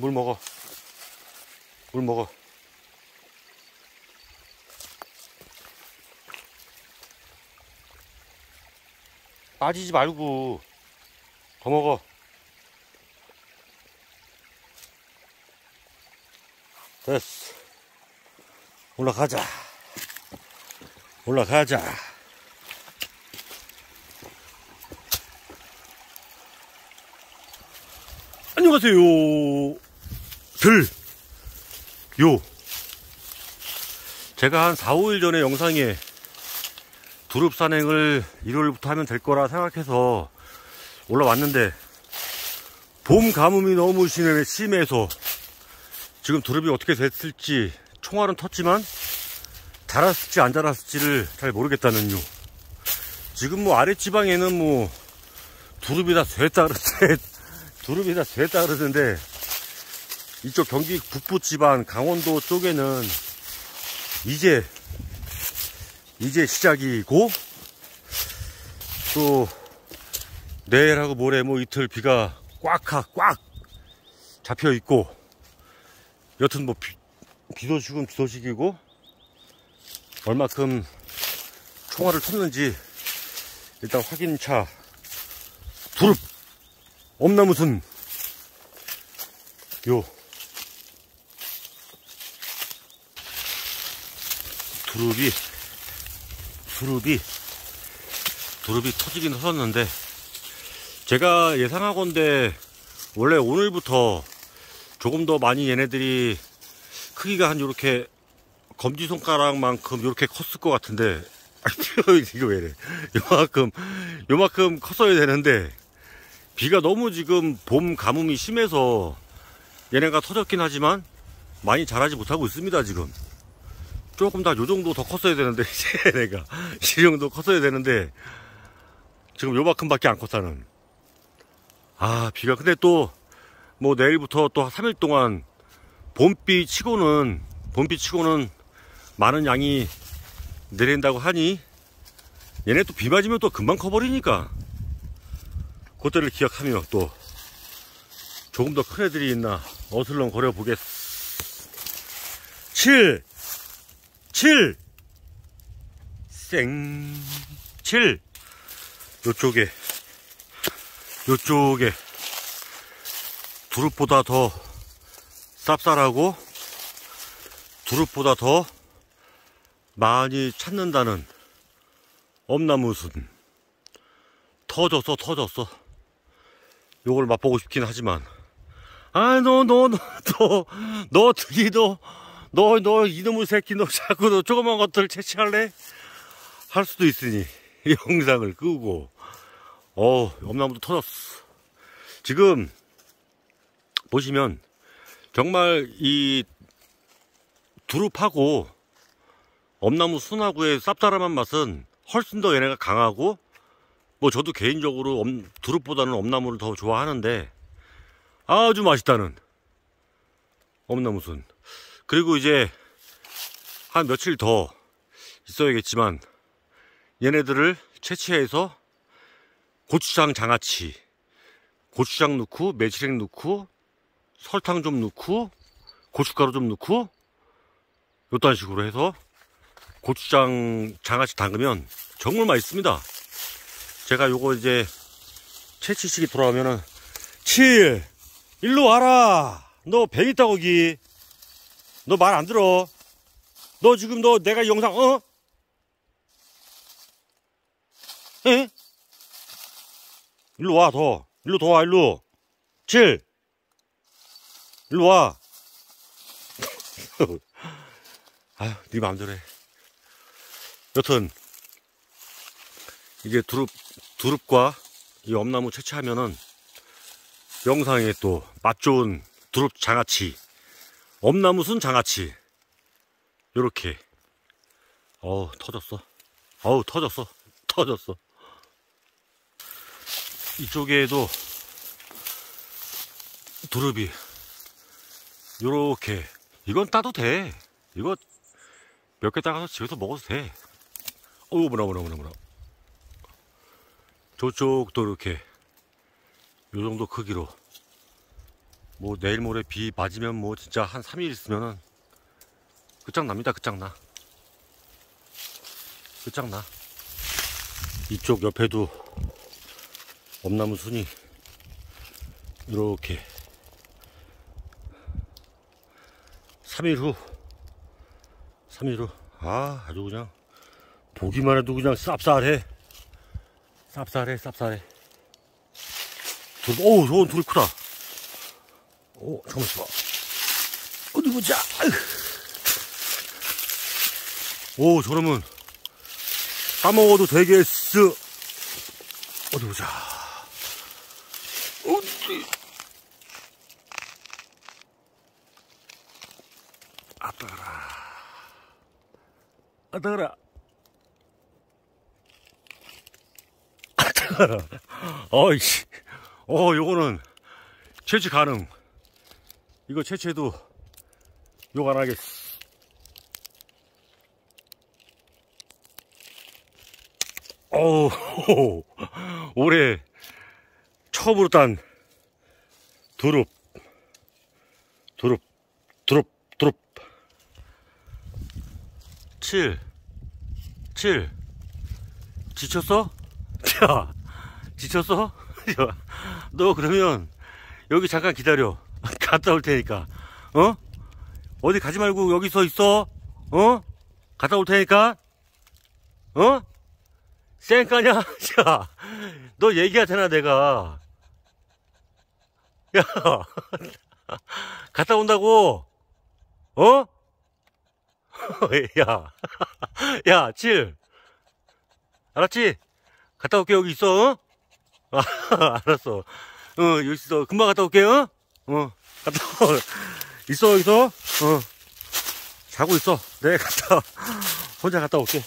물 먹어. 물 먹어. 빠지지 말고 더 먹어. 됐어. 올라가자. 올라가자. 안녕하세요. 제가 한 4, 5일 전에 영상에 두릅 산행을 일요일부터 하면 될 거라 생각해서 올라왔는데 봄 가뭄이 너무 심해서 지금 두릅이 어떻게 됐을지 총알은 텄지만 자랐을지 안 자랐을지를 잘 모르겠다는요. 지금 뭐 아랫지방에는 뭐 두릅이 다 됐다 그러는데 이쪽 경기 북부지방 강원도 쪽에는 이제 시작이고, 또 내일하고 모레 뭐 이틀 비가 꽉 잡혀 있고, 여튼 뭐 비도 지금 비소식이고 얼마큼 총알을 텄는지 일단 확인차. 두릅 엄나무순 두릅이 터지긴 터졌는데, 제가 예상하건대 원래 오늘부터 조금 더 많이 얘네들이 크기가 한 요렇게 검지손가락만큼 요렇게 컸을 것 같은데, 이거 왜 이래. 요만큼 컸어야 되는데 비가 너무 지금 봄 가뭄이 심해서 얘네가 터졌긴 하지만 많이 자라지 못하고 있습니다. 지금 조금 다 요정도 더 컸어야 되는데 얘네가 이 정도 컸어야 되는데 지금 요만큼밖에 안 컸다는. 비가 근데 또 뭐 내일부터 또 3일 동안 봄비 치고는 많은 양이 내린다고 하니 얘네 또 비 맞으면 또 금방 커버리니까 그때를 기억하며 또 조금 더 큰 애들이 있나 어슬렁거려 보겠어. 7 요쪽에 두릅보다 더 쌉쌀하고 두릅보다 더 많이 찾는다는 엄나무순. 터졌어. 요걸 맛보고 싶긴 하지만, 너 이놈의 새끼, 너 자꾸 너 조그만 것들 채취할래? 할 수도 있으니 이 영상을 끄고. 엄나무도 터졌어. 지금 보시면 정말 이 두릅하고 엄나무 순하고의 쌉싸름한 맛은 훨씬 더 얘네가 강하고, 뭐 저도 개인적으로 두릅보다는 엄나무를 더 좋아하는데 아주 맛있다는 엄나무순. 그리고 이제 한 며칠 더 있어야겠지만 얘네들을 채취해서 고추장 장아찌, 고추장 넣고 매실액 넣고 설탕 좀 넣고 고춧가루 좀 넣고 요딴 식으로 해서 고추장 장아찌 담그면 정말 맛있습니다. 제가 요거 이제 채취식이 돌아오면은 7 일로 와라. 너 배 있다 거기. 너 말 안 들어. 너 지금 내가 영상 에? 일로 와. 일로 더 와. 일로 7 일로 와. 네 마음대로 해. 여튼 이게 두릅과 이 엄나무 채취하면은 영상에 또 맛 좋은 두릅 장아찌, 엄나무순 장아찌 요렇게. 터졌어. 이쪽에도 두릅이 요렇게. 이건 따도 돼. 이거 몇 개 따가서 집에서 먹어도 돼. 뭐라. 저쪽도 이렇게 요 정도 크기로 뭐 내일 모레 비 맞으면 뭐 진짜 한 3일 있으면은 끝장납니다. 끝장나. 끝장나. 이쪽 옆에도 엄나무 순이 이렇게 3일 후 아주 그냥 보기만 해도 그냥 쌉쌀해. 어우, 저건 돌이 크다. 잠깐만 있어봐. 어디 보자. 오, 저러면 따먹어도 되겠어. 어디 보자. 어디. 아따가라. 어이씨. 요거는 채취 가능. 이거 채취해도 욕 안 하겠어. 올해 처음으로 딴 두릅. 두릅. 7. 지쳤어? 야, 지쳤어? 너 그러면 여기 잠깐 기다려. 갔다 올 테니까. 어디 가지 말고 여기 서 있어. 갔다 올 테니까. 쌩까냐? 야, 너 얘기할 테나 내가. 야, 갔다 온다고. 야, 7. 알았지? 갔다 올게. 여기 있어. 알았어. 여기 있어. 금방 갔다 올게. 갔다 있어. 여기서. 자고 있어. 내가 혼자 갔다 올게.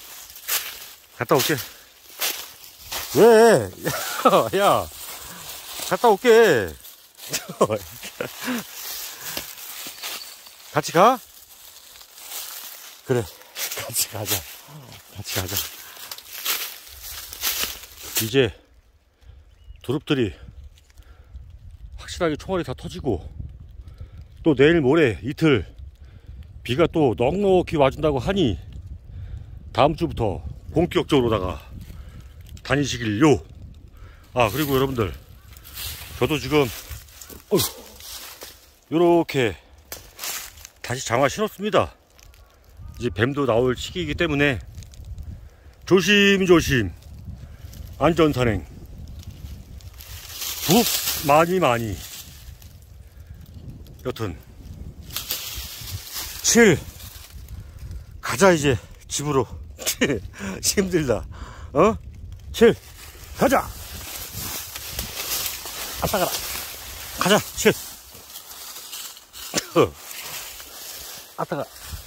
왜? 야, 갔다 올게. 같이 가? 그래, 같이 가자. 이제 두릅들이 확실하게 총알이 다 터지고, 또 내일 모레 이틀 비가 또 넉넉히 와준다고 하니 다음 주부터 본격적으로다가 다니시길요. 그리고 여러분들, 저도 지금 요렇게 다시 장화 신었습니다. 이제 뱀도 나올 시기이기 때문에 조심조심 안전산행 붓 많이. 여튼 7 가자. 이제 집으로. 힘들다. 7 가자. 아따가라. 가자. 7 아따가.